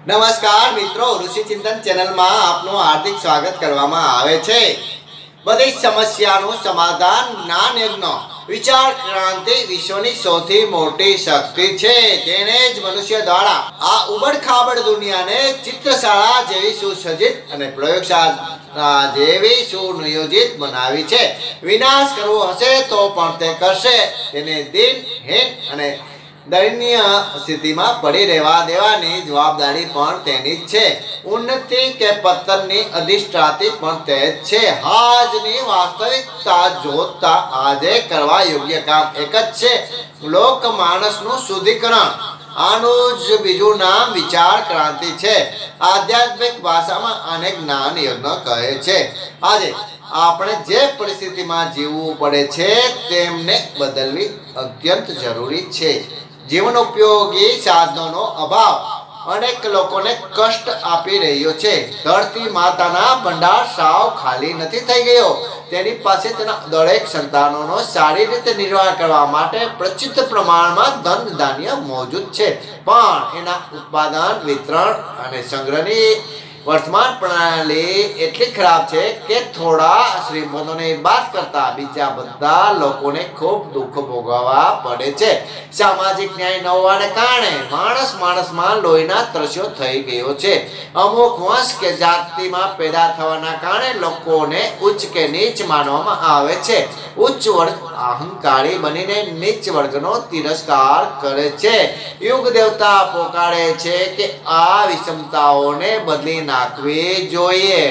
નમસ્કાર મિત્રો, ઋષિ ચિંતન ચેનલમાં આપનું હાર્દિક સ્વાગત કરવામાં આવે છે। બધી સમસ્યાનું સમાધાન જ્ઞાન યજ્ઞ વિચાર ક્રાંતિ વિશ્વની સૌથી મોટી શક્તિ છે। તેને જ મનુષ્ય દ્વારા આ ઉબડખાબડ દુનિયાને ચિત્રશાળા જેવી સુસજ્જિત અને પ્રયોગશાળા જેવી સુનિયોજિત બનાવી છે। વિનાશ કરવો હશે તો પણ તે કરશે। તેને દિનહીન અને દયનીય સ્થિતિમાં પડી રહેવા દેવાની જવાબદારી પણ તેની જ છે। ઉન્નતિ કે પતનની અધિષ્ઠાતી પણ તે જ છે। આજની વાસ્તવિકતા જોતા આજે કરવા યોગ્ય કામ એક જ છે, લોક માનસનું શુદ્ધિકરણ। આનું જ બીજું નામ વિચાર ક્રાંતિ છે। આધ્યાત્મિક ભાષામાં આને જ્ઞાન યજ્ઞ કહે છે। આજે આપણે જે પરિસ્થિતિમાં જીવવું પડે છે તેમને બદલવી અત્યંત જરૂરી છે। જીવન ઉપયોગી સાધનોનો અભાવ અનેક લોકોને કષ્ટ આપી રહ્યો છે। ધરતી માતાના ભંડાર સાવ ખાલી નથી થઈ ગયો। તેની પાસે તેના દરેક સંતાનોનો સારી રીતે નિર્વાહ કરવા માટે પ્રચલિત પ્રમાણમાં ધન ધાન્ય મોજૂદ છે, પણ એના ઉત્પાદન, વિતરણ અને સંગ્રહની વર્તમાન પ્રણાલી એટલી ખરાબ છે કે થોડા શ્રીમંતોને બાદ કરતા બીજા બધા લોકોને ખૂબ દુઃખ ભોગવવા પડે છે। સામાજિક ન્યાય ન હોવાને કારણે માણસમાં લોહીના તરસ્યો થઈ ગયો છે। અમુક વંશ કે જાતિમાં પેદા થવાના કારણે લોકોને ઉચ્ચ કે નીચ માનવામાં આવે છે। ઉચ્ચ વર્ગ અહંકારી બનીને નીચ વર્ગનો તિરસ્કાર કરે છે। યુગ દેવતા પોકારે છે કે આ વિષમતાઓને બદલી નાખવી જોઈએ।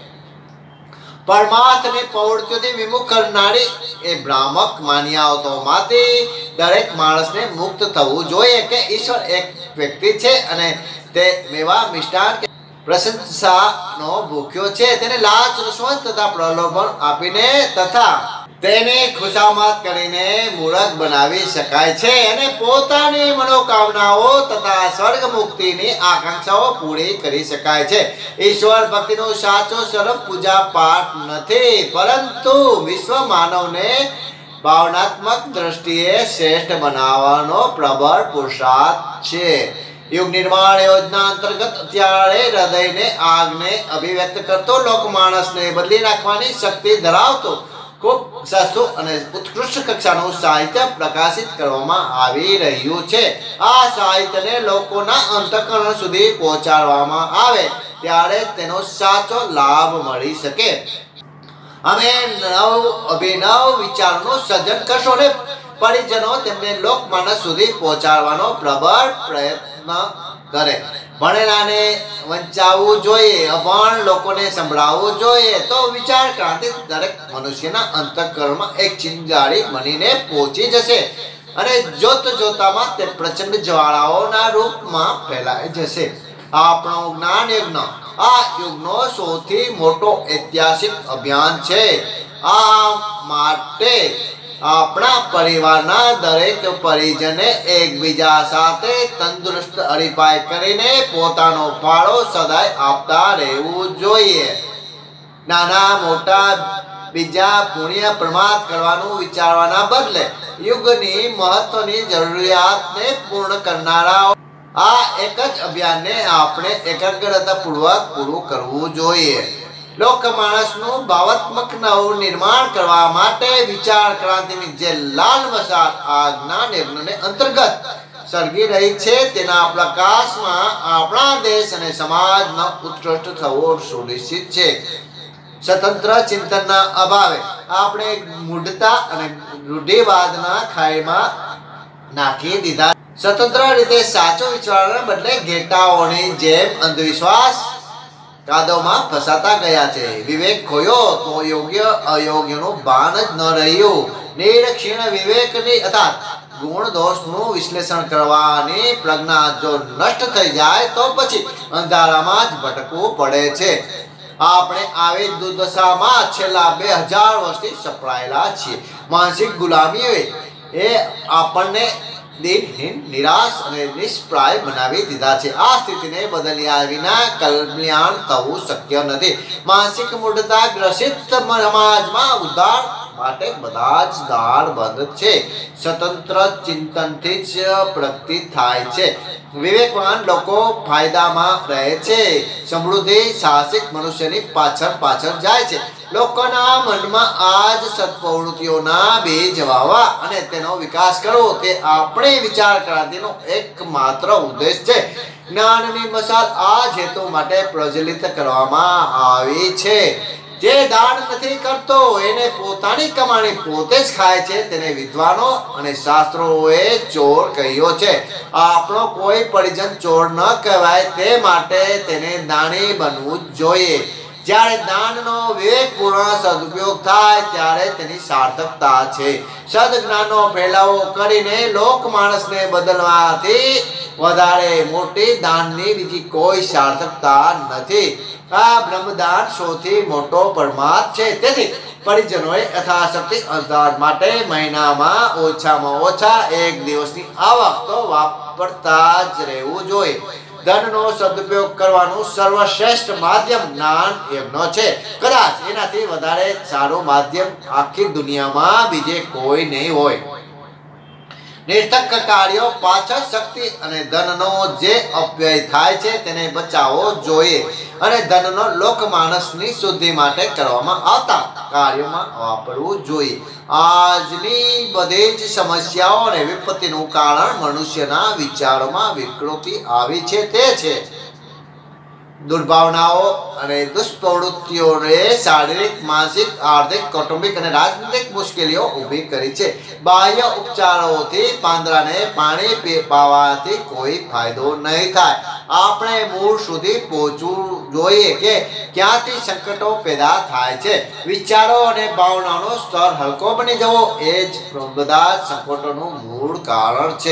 પરમાર્થની પ્રવૃત્તિઓથી વિમુખ કરનારી એ ભ્રામક માન્યતાઓમાંથી દરેક માણસને મુક્ત થવું જોઈએ કે ઈશ્વર એક વ્યક્તિ છે અને તે મેવા મિષ્ટાન પ્રશંસાનો ભૂખ્યો છે। તેને લાંચ, રૂશ્વત તથા પ્રલોભન આપીને તથા તેને ખુશામત કરીને મૂર્ખ બનાવી શકાય છે અને પોતાની મનોકામનાઓ તથા સ્વર્ગ મુક્તિની આકાંક્ષાઓ પૂરી કરી શકાય છે। ઈશ્વર ભક્તિનો સાચો સ્વરૂપ પૂજા પાઠ નથી, પરંતુ વિશ્વ માનવને ભાવનાત્મક દ્રષ્ટિએ શ્રેષ્ઠ બનાવવાનો પ્રબળ પુરુષાર્થ છે। યુગ નિર્માણ યોજના અંતર્ગત અત્યારે હૃદયને આગને અભિવ્યક્ત કરતો લોક માણસને બદલી નાખવાની શક્તિ ધરાવતો ખૂબ સસ્તું અને ઉત્કૃષ્ટ કક્ષાનું સાહિત્ય પ્રકાશિત કરવામાં આવી રહ્યું છે। આ સાહિત્યને લોકોના અંતઃકરણ સુધી પહોંચાડવામાં આવે ત્યારે તેનો સાચો લાભ મળી શકે। અમે અભિનવ વિચારોનું સર્જન કરશો ને પરિજનો તેમને લોકમાનસ સુધી પહોંચાડવાનો પ્રબળ પ્રયત્ન કરે। ભણેલાને વંચાવવું જોઈએ, અભણ લોકોને સંભળાવવું જોઈએ, તો વિચાર ક્રાંતિ દરેક મનુષ્યના અંતઃકરણમાં એક ચિંગારી બનીને પહોંચી જશે અને જોતામાં તે પ્રચંડ જ્વાળાઓના રૂપમાં ફેલાઈ જશે। આપણો જ્ઞાન યજ્ઞ આ યુગનો સૌથી મોટો ઐતિહાસિક અભિયાન છે। આ માટે આપણા પરિવારના દરેક પરિજને એકબીજા સાથે તંદુરસ્ત હરીફાઈ કરીને પોતાનો ફાળો સદાય આપતા રહેવું જોઈએ। નાના મોટા બીજા પુણ્ય પ્રમાદ કરવાનું વિચારવાના બદલે યુગની મહત્વની જરૂરિયાતને પૂર્ણ કરનારા આ એક જ અભિયાનને આપણે એકાગ્રતાપૂર્વક પૂરું કરવું જોઈએ। લોક માણસનું ભાવાત્મક નવું નિર્માણ કરવા માટે વિચાર ક્રાંતિની જે લાલ મશાલ આ જ્ઞાન યજ્ઞને અંતર્ગત સળગી રહી છે તેના પ્રકાશમાં આપણા દેશ અને સમાજનો ઉત્કૃષ્ટ થવો સુનિશ્ચિત છે। સ્વતંત્ર ચિંતનના અભાવે આપણે મૂઢતા અને રૂઢિવાદના ખાઈમાં નાખી દીધા। સ્વતંત્ર રીતે સાચો વિચારવાના બદલે ઘેટાઓની જેમ અંધવિશ્વાસ કાદવમાં ફસાતા ગયા છે। વિવેક ખોયો તો યોગ્ય અયોગ્યનું ભાન જ ન રહ્યું। નિરક્ષીણ વિવેકની અર્થાત ગુણ દોષનું વિશ્લેષણ કરવાની પ્રજ્ઞા જો નષ્ટ થઈ જાય તો પછી અંધારામાં જ ભટકવું પડે છે। આપણે આવી દુર્દશામાં છેલ્લા 2000 વર્ષથી સપડાયેલા છીએ। માનસિક ગુલામીએ આપણને દિનહીન, નિરાશ અને નિષ્પ્રાય બનાવી દીધા છે। આ સ્થિતિને બદલ્યા વિના કલ્યાણ થવું શક્ય નથી। માનસિક મૂઢતા ગ્રસિત સમાજમાં ઉદ્ધાર માટે બધા જ દાર બંધ છે. સ્વતંત્ર ચિંતનથી જ પ્રગતિ થાય છે. વિવેકવાન લોકો ફાયદામાં રહે છે. સમૃદ્ધિ સાહસિક મનુષ્યની પાછળ જાય છે. લોકોના મનમાં આજ સત્પ્રવૃત્તિઓના બીજ વાવવા અને તેનો વિકાસ કરવો તે આપણી વિચાર ક્રાંતિનો એકમાત્ર ઉદ્દેશ છે. જ્ઞાનની મશાલ આ હેતુ માટે પ્રજ્વલિત કરવામાં આવી છે. જે દાન નથી કરતો એને પોતાની કમાણી પોતે જ ખાય છે તેને વિદ્વાનો અને શાસ્ત્રોએ ચોર કહ્યો છે. આપણો કોઈ પરિજન ચોર ન કહેવાય તે માટે તેને દાની બનવું જ જોઈએ. જ્યારે દાનનો વિવેકપૂર્ણ સદુપયોગ થાય ત્યારે તેની સાર્થકતા છે. સદજ્ઞાનનો ફેલાવો કરીને લોક માણસને બદલવાથી વધારે મોટી દાનની બીજી કોઈ સાર્થકતા નથી. આ બ્રહ્મદાન સૌથી મોટો પરમાર્થ છે. તેથી પરિજનોએ યથાશક્તિ અંતરાળ માટે મહિનામાં ઓછામાં ઓછા 1 દિવસની આવક તો વાપરતા જ રહેવું જોઈએ. ધનનો સદુપયોગ કરવાનું સર્વશ્રેષ્ઠ માધ્યમ જ્ઞાન યજ્ઞ છે. કદાચ એનાથી વધારે સારું માધ્યમ આખી દુનિયામાં બીજે કોઈ નહીં હોય. નિર્થક કાર્યો પાછળ શક્તિ અને ધનનો જે અપવ્યય થાય છે તેને બચાવવો જોઈએ અને ધનનો લોકમાનસની શુદ્ધિ માટે કરવામાં આવતા કાર્યોમાં વાપરવું જોઈએ. આજની બધી જ સમસ્યાઓ અને વિપત્તિનું કારણ મનુષ્યના વિચારોમાં વિકૃતિ આવી છે તે છે. દુર્ભાવનાઓ અને દુષ્પ્રવૃત્તિઓએ શારીરિક, માનસિક, આર્થિક, કૌટુંબિક અને રાજનૈતિક મુશ્કેલીઓ ઊભી કરી છે. બાહ્ય ઉપચારોથી પાંદડાને પાણી પાવાથી કોઈ ફાયદો નહીં થાય. આપણે મૂળ સુધી પહોંચવું જોઈએ કે ક્યાંથી સંકટો પેદા થાય છે. વિચારો અને ભાવનાનો સ્તર હલકો બની જવો એ જ બધા સંકટોનું મૂળ કારણ છે.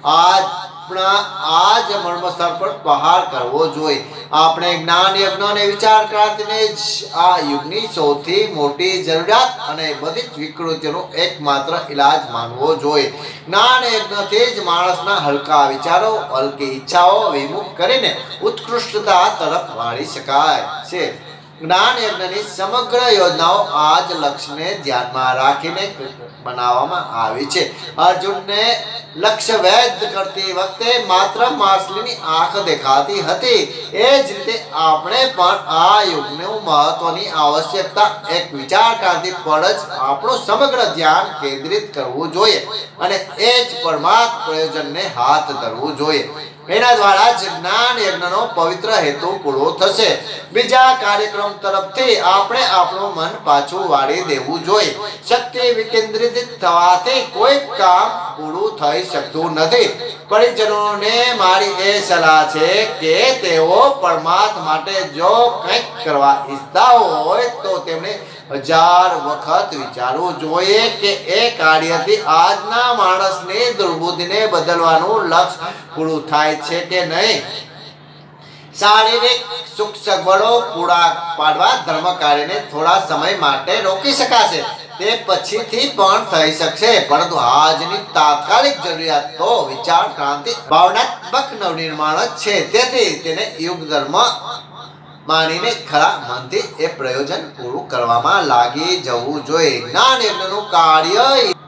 આ જ મર્મસ્થળ પર પ્રહાર કરવો જોઈએ. આપણે જ્ઞાન યજ્ઞ અને વિચાર ક્રાંતિને જ આ યુગની સૌથી મોટી જરૂરિયાત અને બધી જ વિકૃતિઓનો એકમાત્ર ઇલાજ માનવો જોઈએ. જ્ઞાન યજ્ઞથી જ માણસના હલકા વિચારો, હલકી ઈચ્છાઓ વિમુખ કરીને ઉત્કૃષ્ટતા તરફ વાળી શકાય છે. જ્ઞાન યજ્ઞની સમગ્ર યોજનાઓ આ જ લક્ષ્યને ધ્યાનમાં રાખીને બનાવવામાં આવી છે. અર્જુનને લક્ષ્ય વેધ કરતી વખતે માત્ર માછલીની આંખ દેખાતી હતી. એ જ રીતે આપણે પણ આ યુગનું મહત્વની આવશ્યકતા એક વિચાર ક્રાંતિ પર જ આપણું સમગ્ર ધ્યાન કેન્દ્રિત કરવું જોઈએ અને એ જ પરમાર્થ પ્રયોજનને હાથ ધરવું જોઈએ. એના દ્વારા જ જ્ઞાન યજ્ઞનો પવિત્ર હેતુ પૂરો થશે. બીજા કાર્યક્રમ તરફથી આપણે આપણું મન પાછું વાળી દેવું જોઈએ. શક્તિ વિકેન્દ્રિત થવાથી કોઈ કામ પૂરું થઈ શકતું નથી. પરિજનોને મારી એ સલાહ છે કે તેઓ પરમાર્થ માટે જો કંઈક કરવા ઈચ્છતા હોય તો તેમણે 1000 વખત વિચારવું જોઈએ કે એ કાર્યથી આજના માણસની દુર્બુદ્ધિને બદલવાનું લક્ષ્ય પૂરું થાય છે કે નહીં. શારીરિક સુખ સગવડો પૂરા પાડવા ધર્મ કાર્યને થોડા સમય માટે રોકી શકાશે. તે પછીથી પણ થઈ શકશે, પરંતુ આજની તાત્કાલિક જરૂરિયાત તો વિચાર ક્રાંતિ ભાવનાત્મક નવનિર્માણ જ છે. તેથી તેને યુગ ધર્મ માનીને ખરા મનથી એ પ્રયોજન પૂરું કરવામાં લાગી જવું જોઈએ. જ્ઞાન યજ્ઞનું કાર્ય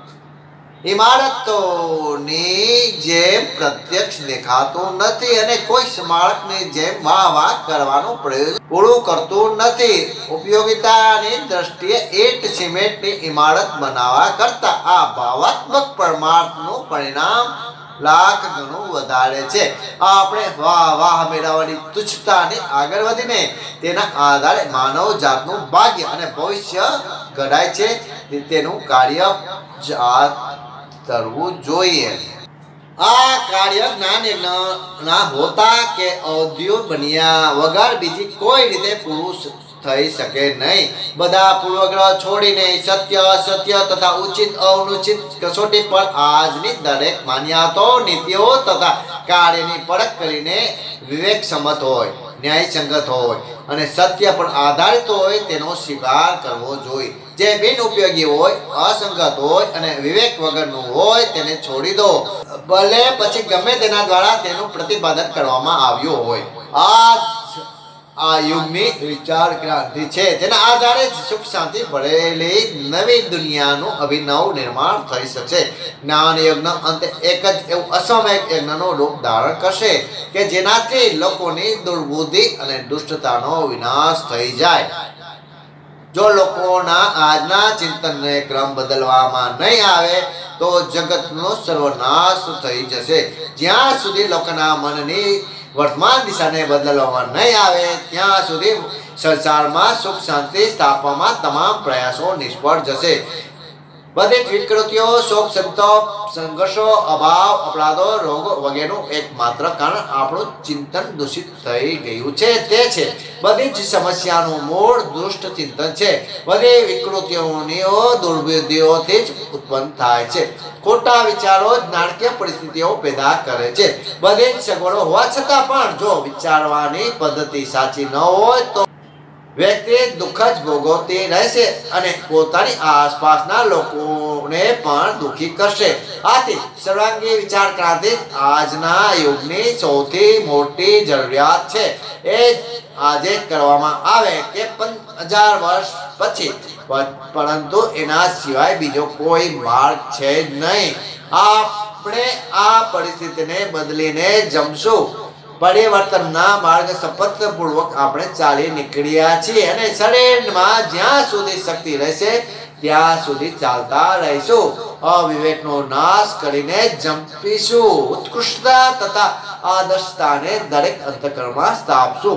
ઇમારતોની જેમ પ્રત્યક્ષ દેખાતું નથી અને કોઈ સ્મારકની જેમ વાહ કરવાનું પ્રયોજન પૂરું કરતું નથી. ઉપયોગિતાની દ્રષ્ટિએ ઈંટ સિમેન્ટની ઇમારત બનાવવા કરતા આ ભાવાત્મક પરમાર્થનું પરિણામ લાખ ગણું વધારે છે. આપણે વાહ મેળવવાની તુચ્છતાની આગળ વધીને તેના આધારે માનવ જાતનું ભાગ્ય અને ભવિષ્ય ઘડાય છે તેનું કાર્ય કરવું જોઈએ. આ કાર્ય જ્ઞાન યજ્ઞના હોતા કે ઔદ્યોગ બન્યા વગર બીજી કોઈ રીતે પૂરું થઈ શકે નહીં. બધા પૂર્વગ્રહ છોડીને સત્ય અસત્ય તથા ઉચિત અનુચિત કસોટી પર આજની દરેક માન્યતાઓ, નીતિઓ તથા કાર્યની પરખ કરીને વિવેકસંમત હોય, ન્યાયસંગત હોય અને સત્ય પર આધારિત હોય તેનો સ્વીકાર કરવો જોઈએ. જે બિન ઉપયોગી હોય, અસંગત હોય અને વિવેક વગરનું હોય તેને છોડી દો, ભલે પછી ગમે તેના દ્વારા તેનું પ્રતિપાદન કરવામાં આવ્યું હોય. આ આ યુગની વિચાર ક્રાંતિ છે, તેના આધારે જ સુખ શાંતિ ભરેલી નવી દુનિયાનું અભિનવ નિર્માણ થઈ શકશે. જ્ઞાન યજ્ઞ અંતે એક જ એવું અસામયિક યજ્ઞનું રૂપ ધારણ કરશે કે જેનાથી લોકોની દુર્બુદ્ધિ અને દુષ્ટતાનો વિનાશ થઈ જાય. જો લોકોના આજના ચિંતનને ક્રમ બદલવામાં નહીં આવે તો જગતનો સર્વનાશ થઈ જશે. જ્યાં સુધી લોકોના મનની વર્તમાન દિશાને બદલવામાં નહીં આવે ત્યાં સુધી સંસારમાં સુખ શાંતિ સ્થાપવામાં તમામ પ્રયાસો નિષ્ફળ જશે. બધી વિકૃતિઓ, શોક સંતાપ, સંઘર્ષો, અભાવ, અપરાધો, રોગો વગેરેનું એકમાત્ર કારણ આપણું ચિંતન દૂષિત થઈ ગયું છે. તે છે બધી જ સમસ્યાનું મૂળ દુષ્ટ ચિંતન છે. બધી વિકૃતિઓની દુર્બુદ્ધિઓથી જ ઉત્પન્ન થાય છે. ખોટા વિચારો જ નાટકીય પરિસ્થિતિઓ પેદા કરે છે. બધી જ સગવડો હોવા છતાં પણ જો વિચારવાની પદ્ધતિ સાચી ન હોય તો વ્યક્તિ દુઃખ જ ભોગવતી રહેશે અને પોતાની આસપાસના લોકોને પણ દુઃખી કરશે. આથી સર્વાંગી વિચાર ક્રાંતિ આજના યુગની સૌથી મોટી જરૂરિયાત છે. એ આજે કરવામાં આવે કે 5000 વર્ષ પછી, પરંતુ એના સિવાય બીજો કોઈ માર્ગ છે જ નહીં. આપણે આ પરિસ્થિતિને બદલીને જમશું. પરિવર્તનના માર્ગ શપથપૂર્વક આપણે ચાલી નીકળ્યા છીએ અને શરીરમાં જ્યાં સુધી શક્તિ રહેશે ત્યાં સુધી ચાલતા રહીશું. અવિવેકનો નાશ કરીને જંપીશું. ઉત્કૃષ્ટતા તથા આદર્શતાને દરેક અંતઃકરણમાં સ્થાપશું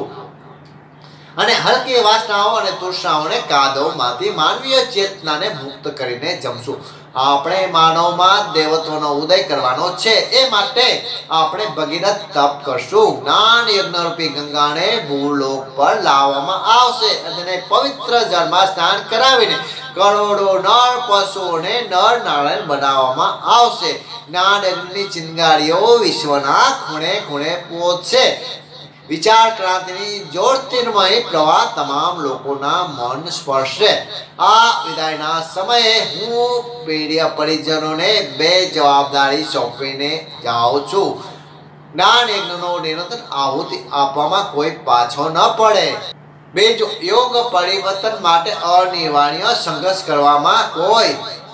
અને હલકી વાસનાઓ અને તૃષ્ણાઓને કાદવમાંથી માનવીય ચેતનાને મુક્ત કરીને જમશું. આપણે માનવમાં દેવત્વનો ઉદય કરવાનો છે. એ માટે આપણે ભગીરથ તપ કરશું. જ્ઞાન યજ્ઞરૂપી ગંગાને ભૂલોક પર લાવવામાં આવશે અને પવિત્ર જળમાં સ્નાન કરાવીને કરોડો નર પશુઓને નર નારાયણ બનાવવામાં આવશે. જ્ઞાન યજ્ઞની ચિનગારીઓ વિશ્વના ખૂણે ખૂણે પહોંચશે. વિચાર ક્રાંતિની જ્યોતિર્મય પ્રવાહ તમામ લોકોના મન સ્પર્શે. આ વિદાયના સમયે હું પ્રિય પરિજનોને 2 જવાબદારી સોંપીને જાઉં છું. જ્ઞાન યજ્ઞનો નિરંતર આહુતિ આપવામાં કોઈ પાછો ન પડે. બીજું, યોગ પરિવર્તન માટે અનિવાર્ય સંઘર્ષ કરવામાં કોઈ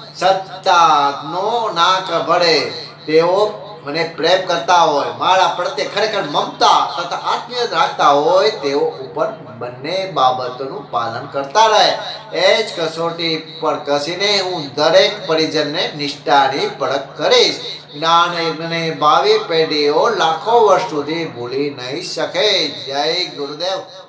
સત્તાનો ના પડે. તેઓ મને પ્રેમ કરતા હોય, મારા પ્રત્યે ખરેખર મમતા તથા આત્મીયતા રાખતા હોય તેઓ ઉપર બંને બાબતોનું પાલન કરતા રહે. એ જ કસોટી પર કસીને હું દરેક પરિજનને નિષ્ઠાની પરખ કરીશ. જ્ઞાન યજ્ઞની ભાવિ પેઢીઓ લાખો વર્ષ સુધી ભૂલી નહીં શકે. જય ગુરુદેવ.